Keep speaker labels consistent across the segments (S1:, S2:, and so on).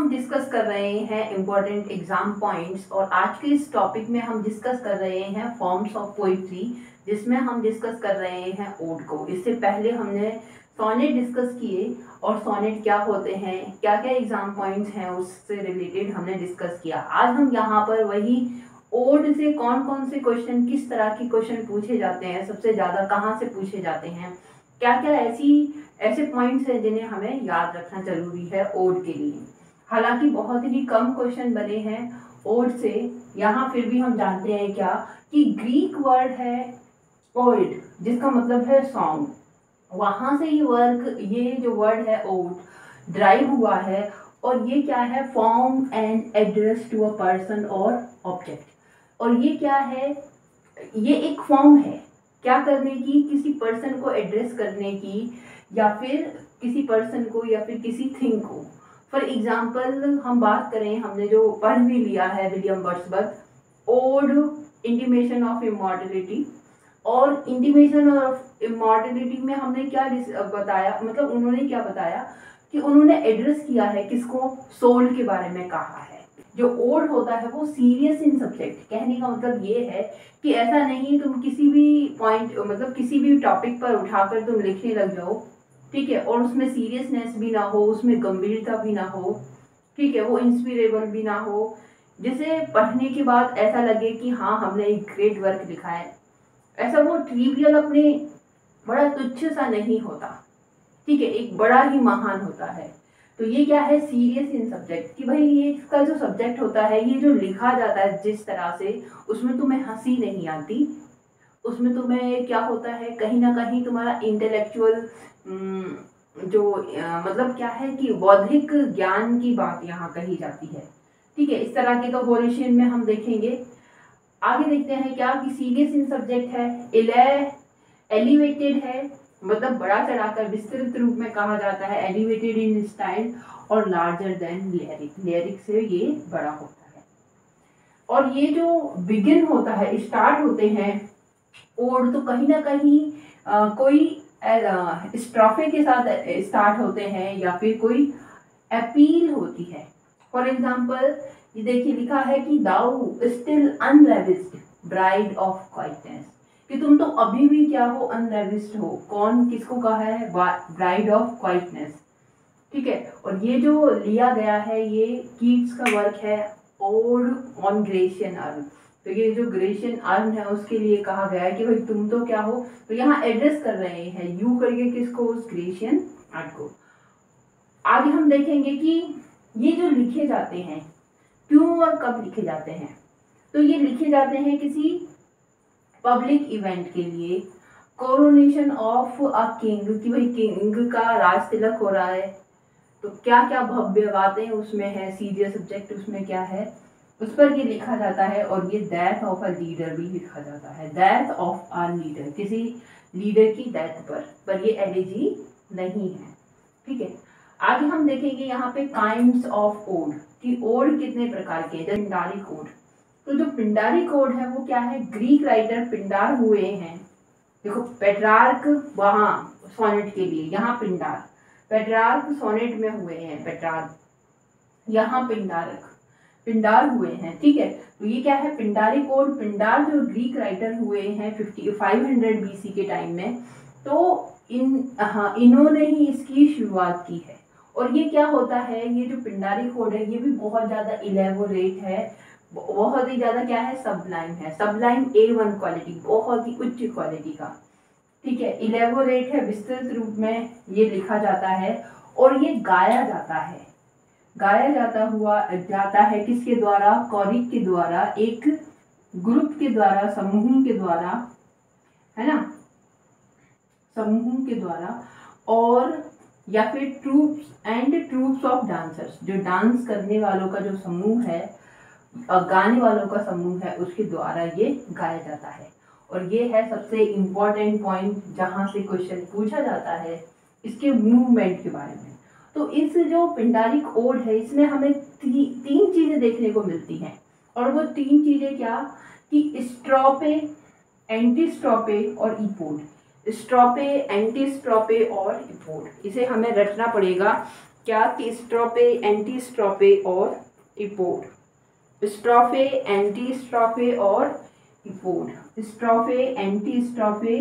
S1: हम डिस्कस कर रहे हैं इम्पोर्टेंट एग्जाम पॉइंट्स, और आज के इस टॉपिक में हम डिस्कस कर रहे हैं फॉर्म्स ऑफ पोइट्री, जिसमें हम डिस्कस कर रहे हैं ओड को। इससे पहले हमने सोनेट डिस्कस किए और सोनेट क्या होते हैं, क्या क्या एग्जाम पॉइंट्स हैं, उससे रिलेटेड हमने डिस्कस किया। आज हम यहाँ पर वही ओड से कौन कौन से क्वेश्चन, किस तरह के क्वेश्चन पूछे जाते हैं, सबसे ज़्यादा कहाँ से पूछे जाते हैं, क्या क्या ऐसे पॉइंट्स हैं जिन्हें हमें याद रखना जरूरी है ओड के लिए। हालांकि बहुत ही कम क्वेश्चन बने हैं ओड से यहाँ, फिर भी हम जानते हैं क्या कि ग्रीक वर्ड है ओड, जिसका मतलब है सॉन्ग। वहां से ये जो वर्ड है ओड ड्राइव हुआ है, और ये क्या है, form and address to a person और ऑब्जेक्ट। और ये क्या है, ये एक फॉर्म है क्या करने की, किसी पर्सन को एड्रेस करने की, या फिर किसी पर्सन को या फिर किसी थिंग को। फॉर एग्जाम्पल हम बात करें, हमने जो पढ़ भी लिया है William Wordsworth, ode intimation of immortality. और इंटीमेशन ऑफ इमॉर्टलिटी में हमने क्या बताया, मतलब उन्होंने क्या बताया कि उन्होंने एड्रेस किया है किसको, सोल के बारे में कहा है। जो ओड होता है वो सीरियस इन सब्जेक्ट, कहने का मतलब ये है कि ऐसा नहीं तुम किसी भी पॉइंट, मतलब किसी भी टॉपिक पर उठाकर तुम लिखने लग जाओ, ठीक है, और उसमें सीरियसनेस भी ना हो, उसमें गंभीरता भी ना हो, ठीक है, वो इंस्पिरेबल भी ना हो, जिसे पढ़ने के बाद ऐसा लगे कि हाँ हमने एक ग्रेट वर्क लिखा है। ऐसा वो ट्रिवियल अपने बड़ा तुच्छ सा नहीं होता, ठीक है, एक बड़ा ही महान होता है। तो ये क्या है, सीरियस इन सब्जेक्ट, कि भाई ये इसका जो सब्जेक्ट होता है, ये जो लिखा जाता है जिस तरह से, उसमें तुम्हें हंसी नहीं आती, उसमें तुम्हें क्या होता है, कहीं ना कहीं तुम्हारा इंटेलेक्चुअल जो मतलब क्या है कि बौद्धिक ज्ञान की बात यहाँ कही जाती है, ठीक है। इस तरह के तो होरेशियन में हम देखेंगे। आगे देखते हैं क्या कि सीरियस इन सब्जेक्ट है, एलिवेटेड है, मतलब बड़ा चढ़ाकर विस्तृत रूप में कहा जाता है, एलिवेटेड इन स्टाइल, और लार्जर देन लिरिक से ये बड़ा होता है। और ये जो बिगिन होता है, स्टार्ट होते हैं ओड, तो कहीं ना कहीं कोई स्ट्रोफे के साथ स्टार्ट होते हैं, या फिर कोई अपील होती है। फॉर एग्जाम्पल ये देखिए लिखा है कि thou still unravished bride of quietness, कि तुम तो अभी भी क्या हो, अनरेविस्ड हो। कौन, किसको कहा है, ब्राइड ऑफ क्वाइटनेस, ठीक है। और ये जो लिया गया है ये कीट्स का वर्क है, ओड ऑन ग्रेशियन अर्न। तो ये जो ग्रेशियन अर्न है उसके लिए कहा गया है कि भाई तुम तो क्या हो, तो यहाँ एड्रेस कर रहे हैं यू करके किसको, उस ग्रेशियन अर्न को। आगे हम देखेंगे कि ये जो लिखे जाते हैं क्यों और कब लिखे जाते हैं, तो ये लिखे जाते हैं किसी पब्लिक इवेंट के लिए, कोरोनेशन ऑफ अ किंग, कि भाई किंग का राज तिलक हो रहा है, तो क्या क्या भव्य बातें उसमें है, सीरियस सब्जेक्ट उसमें क्या है, उस पर ये लिखा जाता है। और ये डेथ ऑफ अ लीडर भी लिखा जाता है, डेथ ऑफ अ लीडर, किसी लीडर की डेथ पर ये एलिजी नहीं है, ठीक है। आगे हम देखेंगे यहाँ पे काइंड्स ऑफ ओड, कि ओड कितने प्रकार के, जैसे पिंडारिक ओड। तो जो पिंडारिक ओड है वो क्या है, ग्रीक राइटर पिंडार हुए हैं, देखो पेट्रार्क वहाँ सोनेट के लिए, यहाँ पिंडार, पेट्रार्क सोनेट में हुए हैं, पेट्रार्क यहाँ पिंडार हुए हैं, ठीक है। तो ये क्या है, पिंडारिक ओड, पिंडार जो ग्रीक राइटर हुए हैं 500 BC के टाइम में, तो इन्होंने ही इसकी शुरुआत की है। और ये क्या होता है, ये जो पिंडारिक ओड है ये भी बहुत ज़्यादा इलेबोरेट है, बहुत ही ज़्यादा क्या है, सबलाइम है, सबलाइम A1 क्वालिटी, बहुत ही उच्च क्वालिटी का, ठीक है, इलेबोरेट है, विस्तृत रूप में ये लिखा जाता है। और ये गाया जाता है किसके द्वारा, कौरिक के द्वारा, एक ग्रुप के द्वारा, समूह के द्वारा, है ना, समूह के द्वारा, और या फिर ट्रूप्स ऑफ डांसर्स, जो डांस करने वालों का जो समूह है, गाने वालों का समूह है, उसके द्वारा ये गाया जाता है। और ये है सबसे इम्पोर्टेंट पॉइंट जहाँ से क्वेश्चन पूछा जाता है इसके मूवमेंट के बारे में। तो इस जो पिंडारिक ओड है इसमें हमें तीन चीजें देखने को मिलती हैं, और वो तीन चीजें क्या, कि स्ट्रोपे, एंटीस्ट्रोपे और इपोड। स्ट्रोपे, एंटीस्ट्रोपे और इपोड, इसे हमें रटना पड़ेगा क्या कि स्ट्रोफे, एंटी स्ट्रोफे और इपोड। स्ट्रोफे, एंटी स्ट्रोफे और इपोड। स्ट्रोफे, एंटी स्ट्रोफे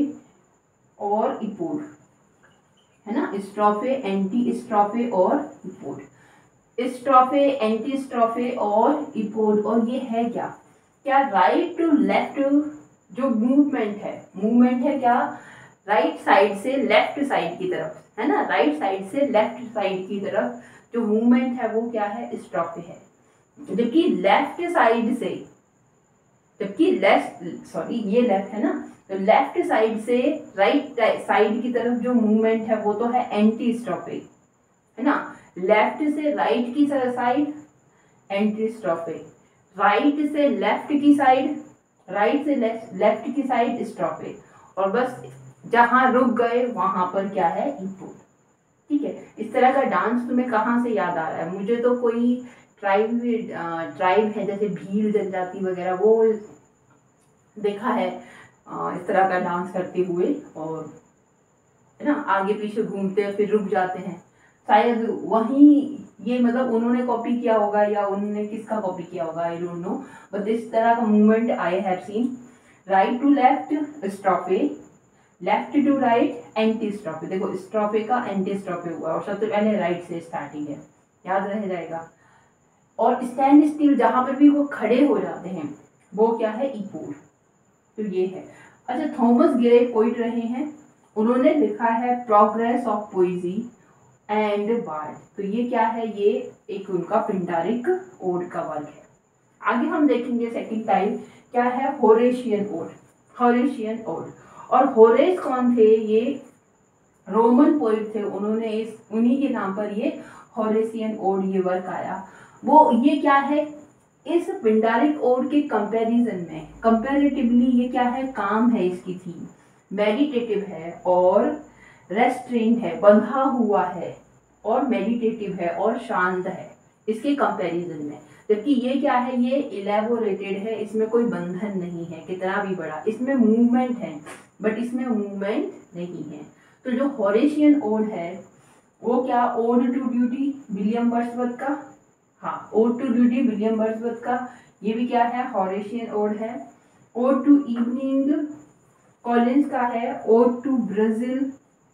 S1: और इपोड, है ना। स्ट्रोफे, एंटी स्ट्रोफे और इपोड। स्ट्रोफे, एंटी स्ट्रोफे और इपोड। और ये है क्या, क्या राइट टू लेफ्ट जो मूवमेंट है क्या, राइट साइड से लेफ्ट साइड की तरफ, है ना। राइट साइड से लेफ्ट साइड की तरफ जो मूवमेंट है वो क्या है, स्ट्रोफे है। जबकि लेफ्ट साइड से, जबकि ये लेफ्ट है ना, तो लेफ्ट साइड से राइट साइड की तरफ जो मूवमेंट है वो तो है एंटी स्ट्रोफे, है ना। लेफ्ट से राइट की साइड एंटी स्ट्रोफे, राइट से लेफ्ट की साइड, राइट से लेफ्ट की साइड स्ट्रोफे, और बस जहां रुक गए वहां पर क्या है, इपोड। ठीक है, इस तरह का डांस तुम्हें कहाँ से याद आ रहा है? मुझे तो कोई ट्राइब है जैसे भील जनजाति वगैरह, वो देखा है इस तरह का डांस करते हुए, और है ना आगे पीछे घूमते हैं फिर रुक जाते हैं। शायद वहीं ये मतलब उन्होंने कॉपी किया होगा या उन्होंने किसका कॉपी किया होगा, आई डोंट नो, बट इस तरह का movement I have seen. Right to left strophe, left to right antistrophe. देखो स्ट्रोफे का एंटी स्ट्रोफे हुआ और सबसे पहले राइट से स्टार्टिंग है, याद रह जाएगा। और स्टैंड स्टिल, जहां पर भी वो खड़े हो जाते हैं वो क्या है, इपोड। तो ये है। अच्छा, थॉमस ग्रे पोइट रहे हैं, उन्होंने लिखा है progress of poesy and bard. तो ये क्या है, ये एक उनका पिंडारिक ओड का वर्क है। आगे हम देखेंगे सेकंड टाइप क्या है, होरेशियन ओड। होरेशियन ओड, और होरेस कौन थे, ये रोमन पोइट थे, उन्होंने उन्हीं के नाम पर ये होरेशियन ओड ये वर्क आया। वो ये क्या है, इस पिंडारिक ओड के कंपैरिजन में, कंपैरेटिवली ये क्या है, काम है इसकी थीम, मेडिटेटिव है और रेस्ट्रेंट है, बंधा हुआ है और मेडिटेटिव है और शांत है इसके कंपैरिजन में। जबकि ये क्या है, ये इलेबोरेटेड है, इसमें कोई बंधन नहीं है कितना भी बड़ा, इसमें मूवमेंट है बट इसमें मूवमेंट नहीं है। तो जो होरेशियन ओड है वो क्या, ode to duty William Wordsworth का, हाँ ode to duty William Wordsworth का, ये भी क्या है, होरेशियन ओड है। ओड टू इवनिंग कॉलिंस का है। ओड टू ब्राजील,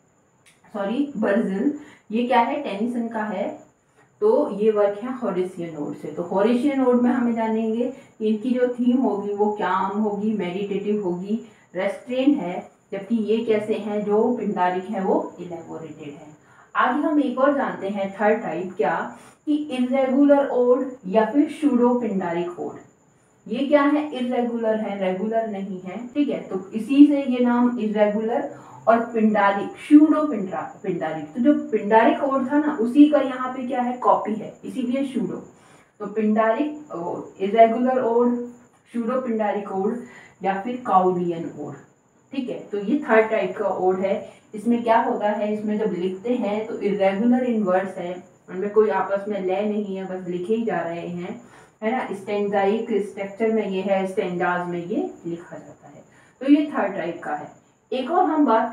S1: बर्जिल, ये क्या है, टेनिसन का है। तो ये वर्क है होरेशियन ओड से। तो होरेशियन ओड में हमें जानेंगे इनकी जो थीम होगी वो काम होगी, मेडिटेटिव होगी, रेस्ट्रेंट है, जबकि ये कैसे हैं, जो पिंडारिक है वो इलेबोरेटेड है। आगे हम एक और जानते हैं थर्ड टाइप, क्या कि इरेगुलर ओड या फिर सूडो पिंडारिक ओड। ये क्या है, इरेगुलर है, रेगुलर नहीं है, ठीक है। तो इसी से ये नाम इरेगुलर और पिंडारिक, सूडो पिंडारिक। तो जो पिंडारिक ओड था ना उसी का यहाँ पे क्या है, कॉपी है, इसीलिए सूडो। तो Pindaric irregular ode, pseudo Pindaric ode या फिर काउलियन ओड, ठीक है। तो ये थर्ड टाइप का ओड है। इसमें क्या होता है, इसमें जब लिखते हैं तो इरेगुलर इन वर्ड्स है, उनमें कोई आपस में लय नहीं है, बस लिखे ही जा रहे हैं, है ना। स्टैंजाइक स्ट्रक्चर में ये है, स्टैंजाज में ये लिखा जाता है। तो ये थर्ड टाइप का है। एक और हम बात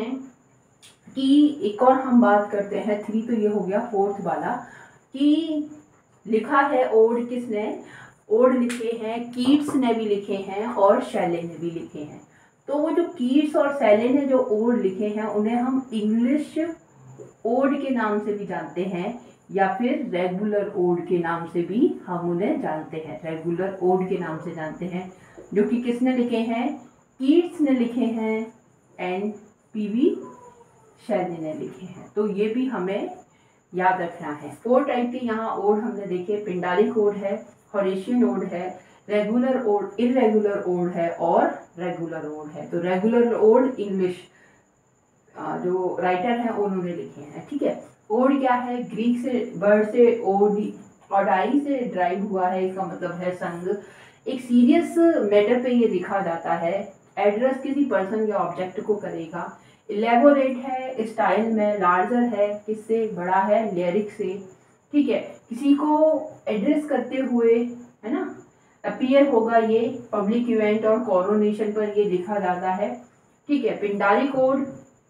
S1: करते हैं थ्री, तो ये हो गया फोर्थ वाला, कि लिखा है ओड किसने, ओड लिखे हैं कीट्स ने भी लिखे हैं और शैले ने भी लिखे हैं। तो वो जो कीट्स और शैले ने जो ओड लिखे हैं उन्हें हम इंग्लिश ओड के नाम से भी जानते हैं या फिर रेगुलर ओड के नाम से भी हम उन्हें जानते हैं, रेगुलर ओड के नाम से जानते हैं, जो कि किसने लिखे हैं, कीट्स ने लिखे हैं एंड पीवी शैले ने लिखे हैं। तो ये भी हमें याद रखना है। फोर टाइप के यहाँ ओड हमने देखे, पिंडारिक ओड है, होरेशियन ओड है, रेगुलर ओड, इरेगुलर ओड है और रेगुलर ओड है। तो रेगुलर ओड इंग्लिश जो राइटर हैं उन्होंने लिखे हैं, ठीक है। ओड क्या है, ग्रीक से वर्ड से ओडाई से ड्राइव हुआ है, इसका मतलब है संग। एक सीरियस मैटर पे ये लिखा जाता है, एड्रेस किसी पर्सन या ऑब्जेक्ट को करेगा। इलेबोरेट है स्टाइल में, लार्जर है किससे, बड़ा है, लिरिक से, ठीक है, किसी को एड्रेस करते हुए, है ना, अपीयर होगा ये पब्लिक इवेंट और कोरोनेशन पर ये लिखा जाता है, ठीक है। पिंडारिक ओड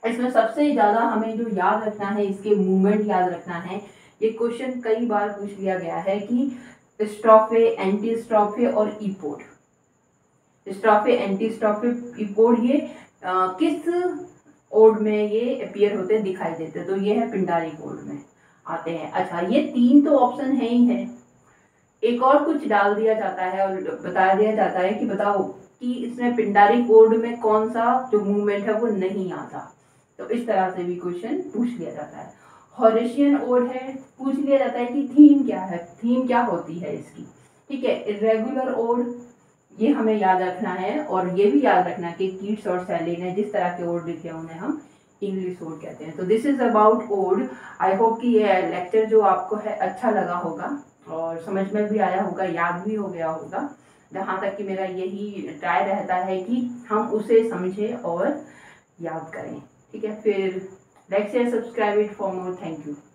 S1: इसमें सबसे ज़्यादा हमें जो याद रखना है, इसके मूवमेंट याद रखना है। ये क्वेश्चन कई बार पूछ लिया गया है कि स्ट्रोफे, एंटी स्ट्रोफे और इपोड, स्ट्रोफे, एंटी स्ट्रोफे, इपोड, ये किस ओड में ये अपीयर होते दिखाई देते, तो ये है पिंडारिक ओड में आते हैं। अच्छा, ये 3 तो ऑप्शन है ही है, एक और कुछ डाल दिया जाता है और बता दिया जाता है कि बताओ कि इसमें पिंडारिक ओड में कौन सा जो मूवमेंट है वो नहीं आता। तो इस तरह से भी क्वेश्चन पूछ लिया जाता है। हॉरेशियन ओड है, पूछ लिया जाता है कि थीम क्या है, थीम क्या होती है इसकी। ठीक है, इरेगुलर ओड, ये हमें याद रखना है, और ये भी याद रखना है कि कीट्स और सेलिन है जिस तरह के ओड लिखे हैं उन्हें हम इंग्लिश ओड कहते हैं। तो this is about ode. I hope कि ये लेक्चर जो आपको है अच्छा लगा होगा और समझ में भी आया होगा, याद भी हो गया होगा। जहाँ तक कि मेरा यही ट्राई रहता है कि हम उसे समझें और याद करें। ठीक है, फिर like share subscribe it for more. Thank you.